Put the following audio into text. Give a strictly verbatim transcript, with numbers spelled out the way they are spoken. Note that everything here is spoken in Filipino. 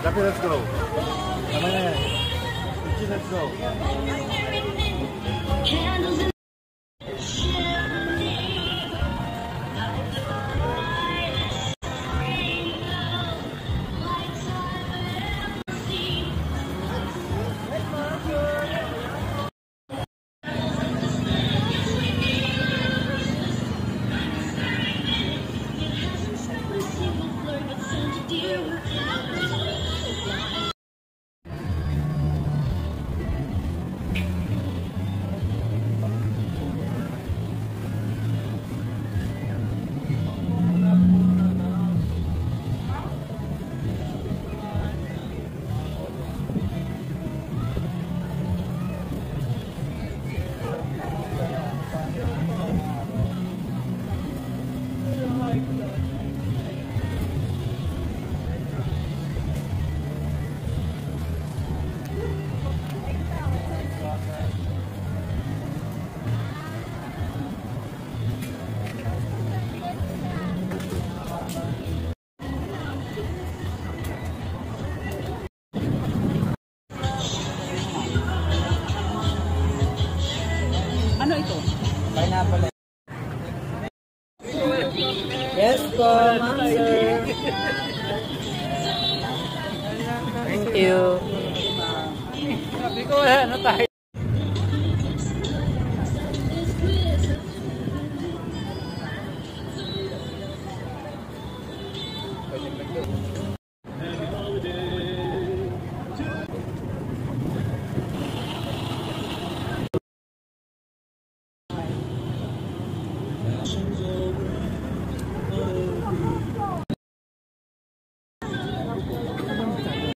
Rapi, let's go. Tama na yan. Ichi, let's go. Ano ito? Pineapple. Yes po, ma'am sir. Thank you. Sabi ko, ano tayo? Pwede